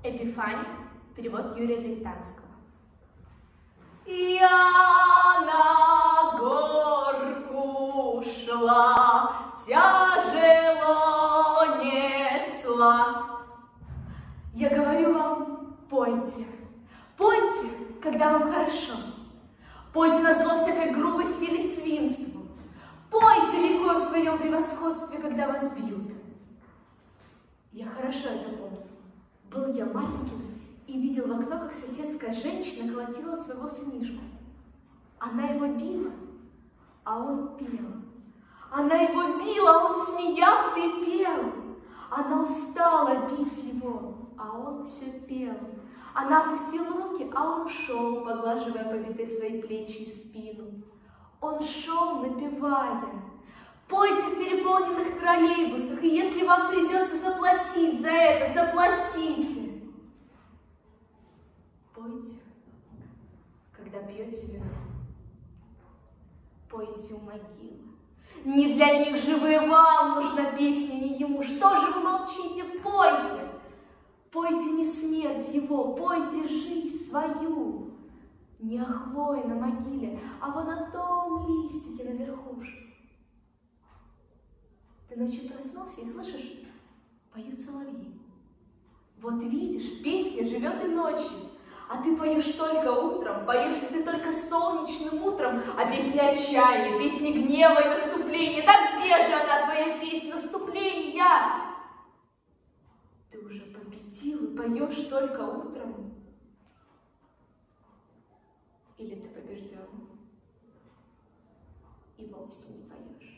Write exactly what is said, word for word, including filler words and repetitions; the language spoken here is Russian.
Эпифания. Перевод Юрия Левитанского. Я на горку шла, тяжело несла. Я говорю вам, пойте, пойте, когда вам хорошо. Пойте назло всякой грубости или свинству. Пойте, ликуя в своем превосходстве, когда вас бьют. Я хорошо это помню. Был я маленьким и видел в окно, как соседская женщина колотила своего сынишку. Она его била, а он пел. Она его била, а он смеялся и пел. Она устала бить его, а он все пел. Она опустила руки, а он шел, поглаживая побитые свои плечи и спину. Он шел, напевая. Пойте в переполненных троллейбусах, и если вам придется заплатить за это, заплатите. Пойте, когда пьете вино. Пойте у могилы. Не для них живые вам нужна песня, не ему. Что же вы молчите? Пойте. Пойте не смерть его, пойте жизнь свою. Не о хвое на могиле, а вон о том листике на верхушке. Ты ночью проснулся и слышишь, поют соловьи. Вот видишь, песня живет и ночью, а ты поешь только утром, поешь ли ты только солнечным утром, а песня отчаяния, песня гнева и наступления. Да где же она, твоя песня наступления? Ты уже победил и поешь только утром? Или ты побежден и вовсе не поешь?